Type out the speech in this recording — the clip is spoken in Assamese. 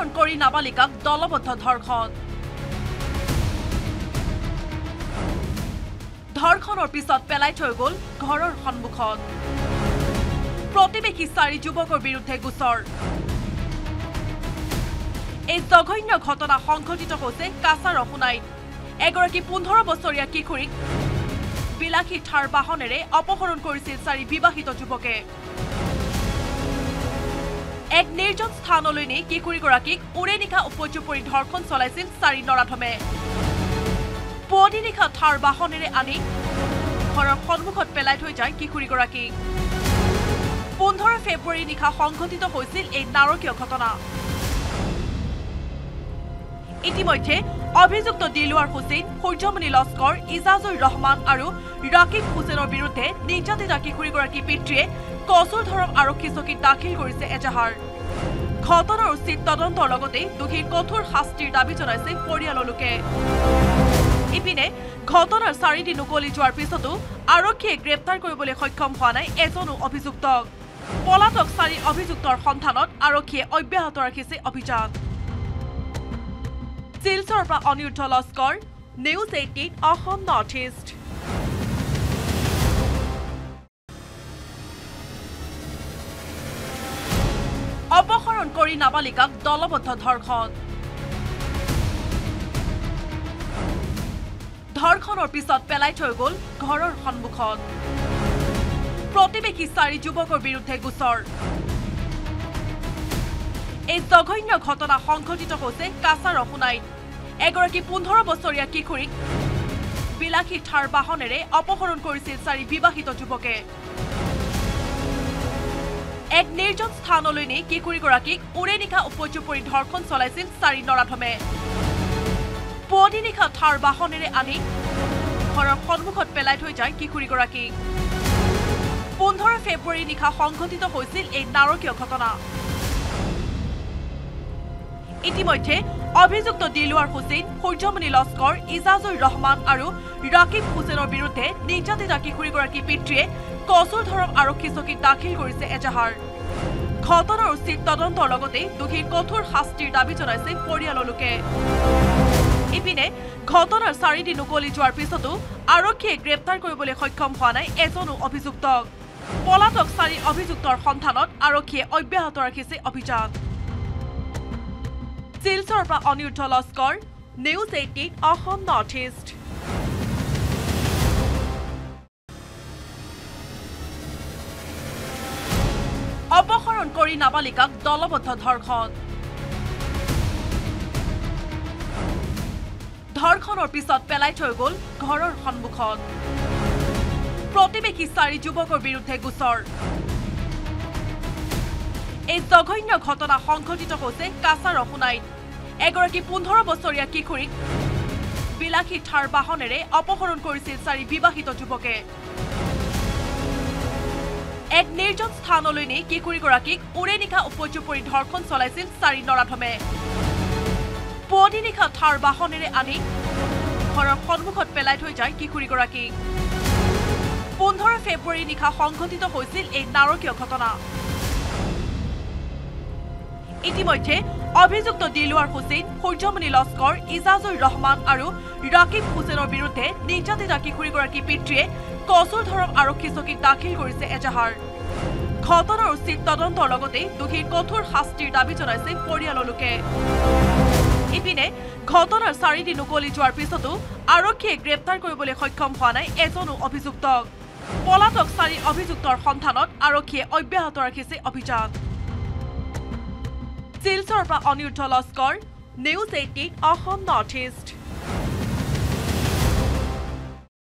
অপহৰণ কৰি নাবালিকাক দলবদ্ধ ধৰ্ষণ ধৰ্ষণৰ পিছত পেলাই থৈ গ'ল ঘৰৰ সন্মুখত প্ৰতিবেশী 4 যুৱকৰ বিৰুদ্ধে গোচৰ এই জঘন্য ঘটনা সংঘটিত হৈছে কাছাৰ অসুনাইত এগৰাকী 15 বছৰীয়া কিশোৰীক বিলাসী থাৰ বাহনেৰে অপহৰণ কৰিছিল 4 বিবাহিত যুৱকে এক নিৰ্জন স্থানলৈ নি কিশোৰীগৰাকীক উৰে নিশা উপযুপৰি ধৰ্ষণ চলাইছিল 4 নৰাধমে পুৱতি নিশা থাৰ বাহনেৰে আনি ঘৰৰ সন্মুখত পেলাই থৈ যায় কিশোৰীগৰাকীক 15 ফেব্ৰুৱাৰী নিশা সংঘটিত হৈছিল এই নাৰকীয় ঘটনা ইতিমধ্যে অভিযুক্ত দিলৱাৰ হুছেইন সূৰ্যমণি লস্কৰ ইজাজুৰ ৰহমান আৰু ৰাকিব হুছেইনৰ বিৰুদ্ধে নিৰ্যাতিত কিশোৰীগৰাকী পিতৃয়ে কচুৰ ধৰম আৰক্ষী চকীত দাখিল কৰিছে এজাহাৰ ঘটনাৰ উচিত তদন্তৰ লগতে দোষীৰ কঠোৰ শাস্তিৰ দাবী জনাইছে পৰিয়ালৰ লোকে ইপিনে ঘটনাৰ 4 দিন উকলি যোৱাৰ পিছতো আৰক্ষীয়ে গ্ৰেপ্তাৰ কৰিবলৈ সক্ষম হোৱা নাই এজনো অভিযুক্তক পলাতক 4 অভিযুক্তৰ সন্ধানত আৰক্ষীয়ে অব্যাহত ৰাখিছে অভিযান শিলচৰৰ পৰা Aniruddha Laskar news 18 Assam north east অপহৰণ কৰি নাবালিকাক দলবদ্ধ ধৰ্ষণ ধৰ্ষণৰ পিছত পেলাই থৈ গ'ল ঘৰৰ সন্মুখত প্ৰতিবেশী 4 যুৱকৰ বিৰুদ্ধে গোচৰ এই জঘন্য ঘটনা সংঘটিত হৈছে কাছাৰ অসুনাইত এগৰাকী 15 বছৰীয়া কিশোৰীক বিলাসী থাৰ বাহনেৰে অপহৰণ কৰিছিল 4 বিবাহিত যুৱকে এক নিৰ্জন স্থানলৈ নি কিশোৰীগৰাকীক উৰে নিশা উপযুপৰি ধৰ্ষণ চলাইছিল 4 নৰাধমে পুৱতি নিশা থাৰ বাহনেৰে আনি ঘৰৰ সন্মুখত পেলাই থৈ যায় কিশোৰীগৰাকীক 15 ফেব্ৰুৱাৰী নিশা সংঘটিত হৈছিল এই নাৰকীয় ঘটনা ইতিমধ্যে অভিযুক্ত দিলৱাৰ হুছেইন সূৰ্যমণি লস্কৰ ইজাজুৰ ৰহমান আৰু ৰাকিব হুছেইনৰ বিৰুদ্ধে নিৰ্যাতিত কিশোৰীগৰাকী পিতৃয়ে কচুৰ ধৰম আৰক্ষী চকীত দাখিল কৰিছে এজাহাৰ ঘটনাৰ উচিত তদন্তৰ লগতে দোষীৰ কঠোৰ শাস্তিৰ দাবী জনাইছে পৰিয়ালৰ লোকে ইপিনে ঘটনাৰ 4 দিন উকলি যোৱাৰ পিছতো আৰক্ষীয়ে গ্ৰেপ্তাৰ কৰিবলৈ সক্ষম হোৱা নাই এজনো অভিযুক্তক পলাতক 4 অভিযুক্তৰ সন্ধানত আৰক্ষীয়ে অব্যাহত ৰাখিছে অভিযান শিলচৰৰ পৰা Aniruddha Laskar news 18 Assam north east অপহৰণ কৰি নাবালিকাক দলবদ্ধ ধৰ্ষণ ধৰ্ষণৰ পিছত পেলাই থৈ গ'ল ঘৰৰ সন্মুখত প্ৰতিবেশী 4 যুৱকৰ বিৰুদ্ধে গোচৰ এই জঘন্য ঘটনা সংঘটিত হৈছে কাছাৰ অসুনাইত এগৰাকী 15 বছৰীয়া কিশোৰীক বিলাসী থাৰ বাহনেৰে অপহৰণ কৰিছিল 4 বিবাহিত যুৱকে এক নিৰ্জন স্থানলৈ নি কিশোৰীগৰাকীক উৰে নিশা উপযুপৰি ধৰ্ষণ চলাইছিল 4 নৰাধমে পুৱতি নিশা থাৰ বাহনেৰে আনি ঘৰৰ সন্মুখত পেলাই থৈ যায় কিশোৰীগৰাকীক 15 ফেব্ৰুৱাৰী নিশা সংঘটিত হৈছিল এই নাৰকীয় ঘটনা ইতিমধ্যে অভিযুক্ত দিলৱাৰ হুছেইন সূৰ্যমণি লস্কৰ ইজাজুৰ ৰহমান আৰু ৰাকিব হুছেইনৰ বিৰুদ্ধে নিৰ্যাতিত কিশোৰীগৰাকী পিতৃয়ে কচুৰ ধৰম আৰক্ষী চকীত দাখিল কৰিছে এজাহাৰ ঘটনাৰ উচিত তদন্তৰ লগতে দোষীৰ কঠোৰ শাস্তিৰ দাবী জনাইছে পৰিয়ালৰ লোকে ইপিনে ঘটনাৰ 4 দিন উকলি যোৱাৰ পিছতো আৰক্ষীয়ে গ্ৰেপ্তাৰ কৰিবলৈ সক্ষম হোৱা নাই এজনো অভিযুক্তক পলাতক 4 অভিযুক্তৰ সন্ধানত আৰক্ষীয়ে অব্যাহত ৰাখিছে অভিযান শিলচৰৰ পৰা Aniruddha Laskar news 18 Assam north east